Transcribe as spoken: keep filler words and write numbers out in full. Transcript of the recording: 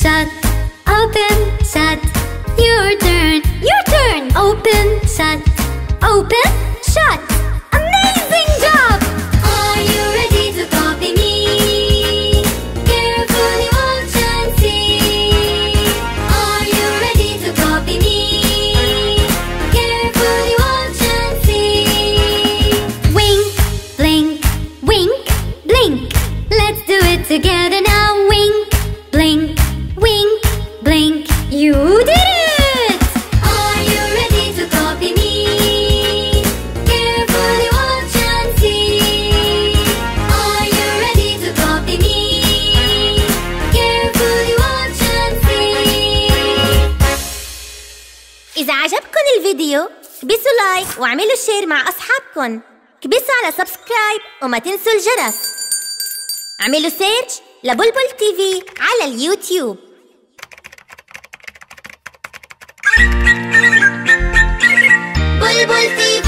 shut, open, shut. Your turn, your turn. Open, shut, open, shut. Amazing job! Are you ready to copy me? Carefully watch and see. Are you ready to copy me? Carefully watch and see. Wink, blink, wink, blink. Let's do it together now. Wink, blink, wink, blink. You did it! Are you ready to copy me? Carefully watch and see. Are you ready to copy me? Carefully watch and see. إذا عجبكن الفيديو كبسوا لايك واعملوا شير مع أصحابكن. كبسوا على سبسكرايب وما تنسوا الجرس. اعملوا سيرش لبلبل تي في على اليوتيوب. بلبل تي في.